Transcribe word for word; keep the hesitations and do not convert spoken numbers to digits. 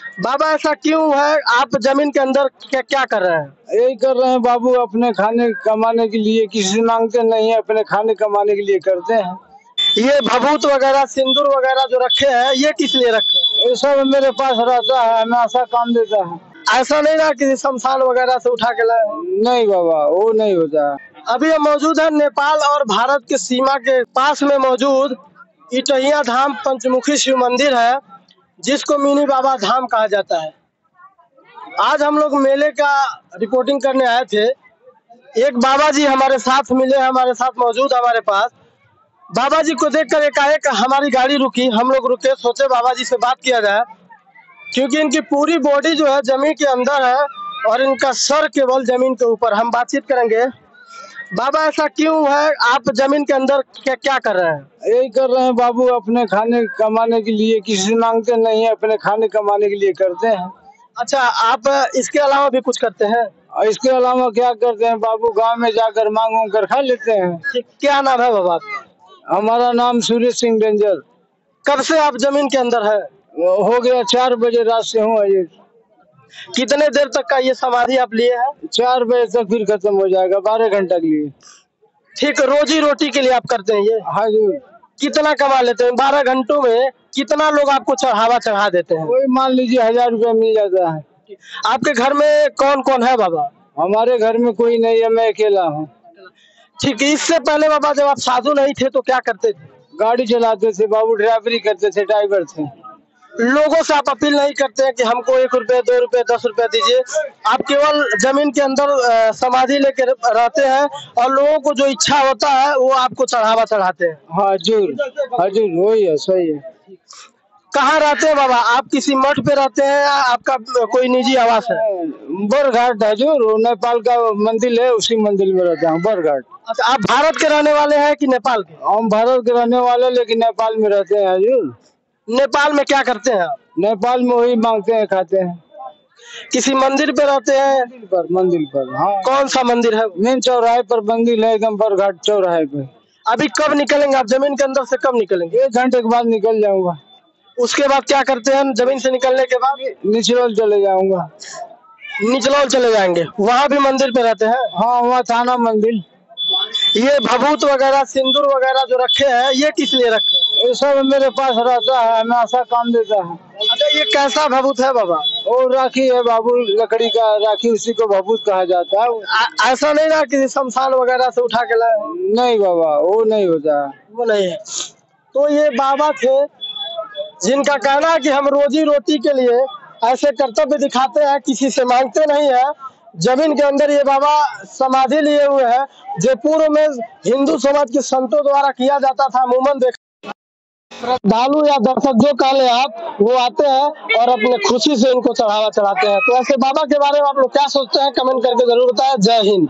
बाबा ऐसा क्यों है? आप जमीन के अंदर क्या क्या कर रहे हैं? यही कर रहे हैं बाबू, अपने खाने कमाने के लिए। किसी से मांगते नहीं है, अपने खाने कमाने के लिए करते हैं। ये भभूत वगैरह सिंदूर वगैरह जो रखे हैं ये किस लिए रखे हैं? ये सब मेरे पास रहता है, हमें ऐसा काम देता है। ऐसा नहीं ना किसी शमशान वगैरह से उठा के लाए हो? नहीं बाबा, वो नहीं होता है। अभी हम मौजूद है नेपाल और भारत के सीमा के पास में मौजूद इटहिया धाम पंचमुखी शिव मंदिर है, जिसको मिनी बाबा धाम कहा जाता है। आज हम लोग मेले का रिपोर्टिंग करने आए थे। एक बाबा जी हमारे साथ मिले, हमारे साथ मौजूद हमारे पास। बाबा जी को देखकर एकाएक हमारी गाड़ी रुकी, हम लोग रुके, सोचे बाबा जी से बात किया जाए, क्योंकि इनकी पूरी बॉडी जो है जमीन के अंदर है और इनका सर केवल जमीन के ऊपर। हम बातचीत करेंगे। बाबा ऐसा क्यों है? आप जमीन के अंदर क्या क्या कर रहे हैं? यही कर रहे हैं बाबू, अपने खाने कमाने के लिए। किसी से मांगते नहीं है, अपने खाने कमाने के लिए करते हैं। अच्छा, आप इसके अलावा भी कुछ करते हैं? और इसके अलावा क्या करते हैं बाबू, गांव में जाकर मांग मांग कर खा लेते हैं। क्या नाम है बाबा आपका? हमारा नाम सूर्य सिंह डेंजर। कब से आप जमीन के अंदर है? हो गया चार बजे रात से हूँ अजय। कितने देर तक का ये समाधि आप लिए हैं? चार बजे तक फिर खत्म हो जाएगा, बारह घंटा के लिए। ठीक, रोजी रोटी के लिए आप करते हैं ये? हाँ जी। कितना कमा लेते हैं बारह घंटों में? कितना लोग आपको चढ़ावा चढ़ा देते हैं? कोई मान लीजिए हजार रुपया मिल जाता है। आपके घर में कौन कौन है बाबा? हमारे घर में कोई नहीं है, मैं अकेला हूँ। ठीक है, इससे पहले बाबा जब आप साधु नहीं थे तो क्या करते थे? गाड़ी चलाते थे बाबू, ड्राइवरी करते थे, ड्राइवर थे। लोगों से आप अपील नहीं करते हैं कि हमको एक रुपए दो रुपए दस रुपए दीजिए? आप केवल जमीन के अंदर अ, समाधि लेके रहते हैं और लोगों को जो इच्छा होता है वो आपको चढ़ावा चढ़ाते हैं। हाँ हजूर, हजूर वही है, सही है। कहाँ रहते हैं बाबा? आप किसी मठ पे रहते हैं या आपका कोई निजी आवास है? बरघाट हजूर, वो नेपाल का मंदिर है, उसी मंदिर में रहता हूँ, बरघाट। अच्छा, आप भारत के रहने वाले हैं कि नेपाल के? हम भारत के रहने वाले, लेकिन नेपाल में रहते हैं हजूर। नेपाल में क्या करते हैं आप? नेपाल में वही मांगते हैं, खाते हैं। किसी मंदिर पे रहते हैं? मंदिर पर, मंदिर पर। हाँ। कौन सा मंदिर है? मेन चौराहे पर मंदिर है, एकदम बरघाट चौराहे पे। अभी कब निकलेंगे आप जमीन के अंदर से? कब निकलेंगे? एक घंटे के बाद निकल जाऊंगा। उसके बाद क्या करते हैं जमीन से निकलने के बाद? निचरौल चले जाऊंगा। निचलौल चले जाएंगे, वहाँ भी मंदिर पे रहते हैं? हाँ, वहाँ थाना मंदिर। ये भभूत वगैरह सिंदूर वगैरह जो रखे हैं ये किस लिए रखे हैं? ये सब मेरे पास रहता है, हमें ऐसा काम देता है। अच्छा, ये कैसा भभूत है बाबा? वो राखी है बाबू, लकड़ी का राखी, उसी को भभूत कहा जाता है। आ, ऐसा नहीं ना किसी शमशान वगैरह से उठा के लाए हो? नहीं बाबा, वो नहीं होता है। वो नहीं है। तो ये बाबा थे जिनका कहना है कि हम रोजी रोटी के लिए ऐसे कर्तव्य दिखाते हैं, किसी से मांगते नहीं है। जमीन के अंदर ये बाबा समाधि लिए हुए हैं, जो पूर्व में हिंदू समाज के संतों द्वारा किया जाता था। अमूमन देख श्रद्धालु या दर्शक जो कह ले आप, वो आते हैं और अपने खुशी से इनको चढ़ावा चढ़ाते हैं। तो ऐसे बाबा के बारे में आप लोग क्या सोचते हैं? कमेंट करके जरूर बताएं। जय हिंद।